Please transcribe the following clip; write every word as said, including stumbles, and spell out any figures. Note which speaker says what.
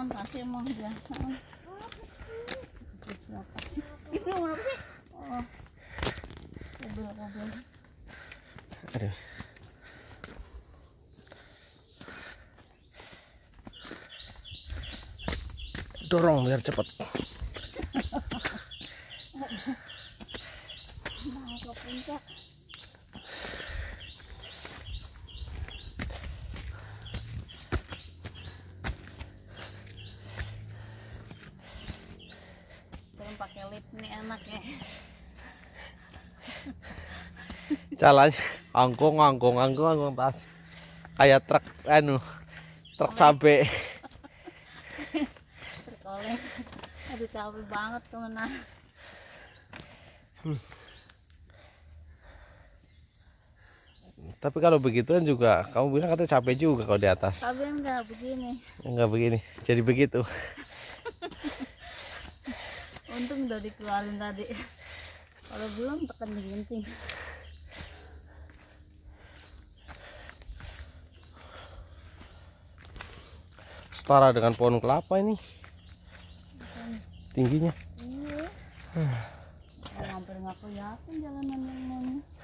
Speaker 1: kasih emang dia. Ini apa sih? Oh, kabel kabel.
Speaker 2: Aduh. Dorong biar cepat.
Speaker 1: Nah, ke puncak. Belum pakai lip nih enak ya.
Speaker 2: Jalannya angkung angkung angkung angkung tas. Kayak truk anu, truk cabe.
Speaker 1: Terkoleng. Aduh capek banget tuh nah.
Speaker 2: Hmm. Tapi kalau begituan juga, kamu bilang katanya capek juga kalau di atas.
Speaker 1: Tapi enggak begini.
Speaker 2: Enggak begini, jadi begitu.
Speaker 1: Untung udah dikeluarin tadi. Kalau belum tekan kencing.
Speaker 2: Setara dengan pohon kelapa ini. Tingginya.
Speaker 1: Iya. Hampir nggak kelihatan jalanan yang mana.